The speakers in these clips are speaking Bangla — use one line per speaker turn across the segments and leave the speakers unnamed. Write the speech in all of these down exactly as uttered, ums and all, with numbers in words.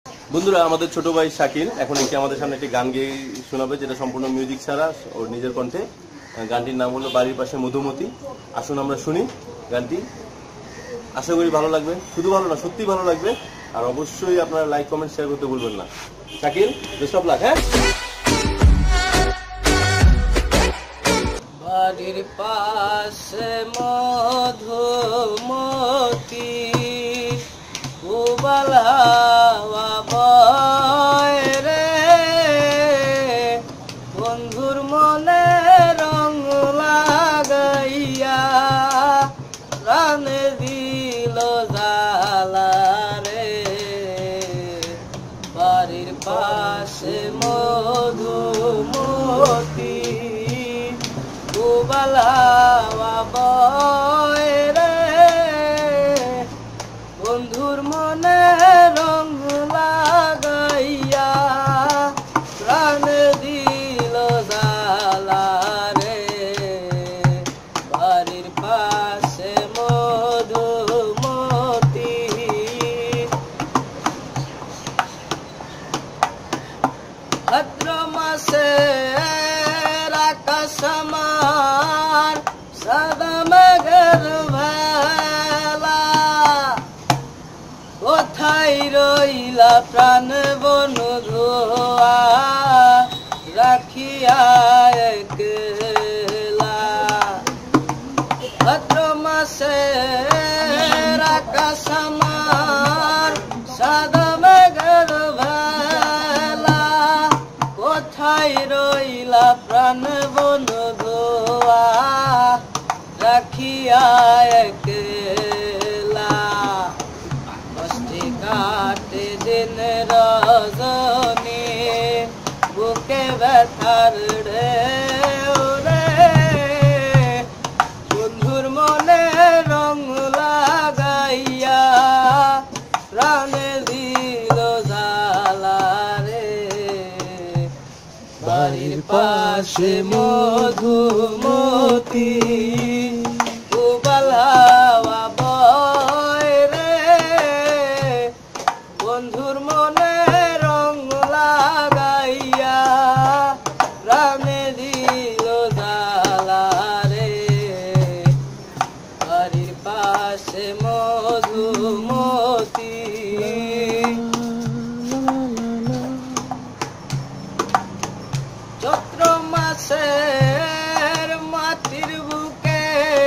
বন্ধুরা, আমাদের ছোট ভাই শাকিল এখন একটি আমাদের সামনে একটি গান গেয়ে শোনাবে, যেটা সম্পূর্ণ মিউজিক ছাড়া ওর নিজের কণ্ঠে। গানটির নাম হলো বাড়ির পাশে মধুমতি। আসুন আমরা শুনি গানটি। আশা করি ভালো লাগবে, শুধু ভালো না সত্যি ভালো লাগবে। আর অবশ্যই আপনারা লাইক কমেন্ট শেয়ার করতে ভুলবেন না। Shakil, best of luck. হ্যাঁ,
বাড়ির পাশে মধুমতি উবাল হাওয়া বয় রে, বন্ধুর মনে রং লাগাইয়া প্রাণে দিল জ্বালা রে। বাড়ির পাশে মধুমতি উবাল হাওয়া বয় রে, বন্ধুর মনে রং লাগাইয়া প্রাণ দিল জ্বালা রে। বাড়ির পাশে মধুমতি। ভাদ্র মাসে আকাশ আমার সাদা মেঘের ভেলা, কোথায় রইলা প্রাণ বন্ধু রাখিয়া একলা। ভাদ্র মাসে আকাশ আমার সাদা মেঘের ভেলা, কোথায় রইলা প্রাণ বন্ধু রাখিয়া একলা। কষ্টে কাটে দিন রজনী বুকে ব্যথার ঢেউ রে, বন্ধুর মনে রং লাগাইয়া প্রাণে দিল জ্বালা রে। বাড়ির পাশে মধুমতি উবাল হাওয়া বয় রে, বন্ধুর মনে রং লাগাইয়া প্রাণে দিল জ্বালা রে। বাড়ির পাশে মধুমতি। চৈত্র মাসের মাটির বুকে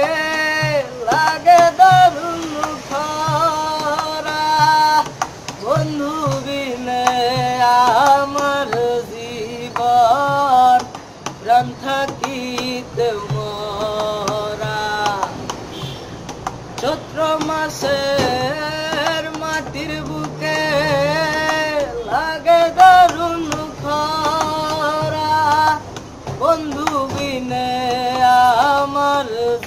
লাগে দারুণ খরা, বন্ধু বিনে আমার জীবন প্রাণ থাকিতে মরা। চৈত্র মাসের মাটির বুকে লাগে দারুণ খরা, বন্ধু বিনে আমার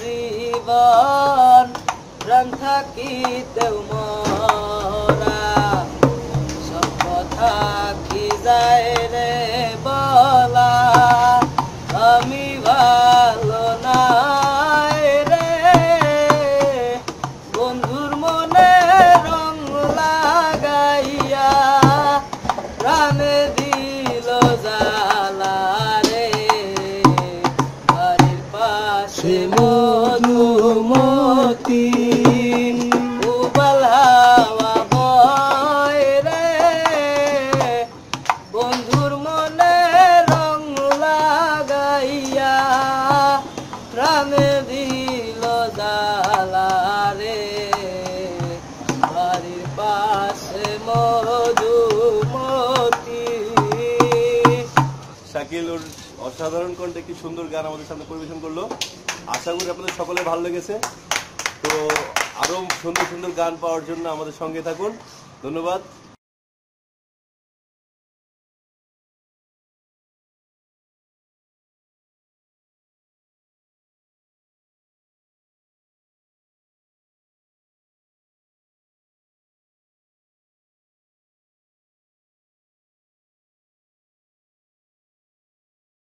জীবন প্রাণ থাকিতে মরা। সব কথা কি যায় রে বলা, আমি ভালো নাই রে, বন্ধুর মনে রং লাগাইয়া প্রাণে দিল জ্বালা রে। বাড়ির পাশে মধুমতি উবাল হাওয়া বয় রে, বন্ধুর মনে রং লাগাইয়া প্রাণে দিল জ্বালা রে। বাড়ির পাশে মধুমতি।
শাকিল ওর অসাধারণ কণ্ঠে একটি সুন্দর গান আমাদের সামনে পরিবেশন করলো। আশা করি আপনাদের সকলে ভালো লেগেছে। তো আরো সুন্দর সুন্দর গান পাওয়ার জন্য আমাদের সঙ্গে থাকুন। ধন্যবাদ।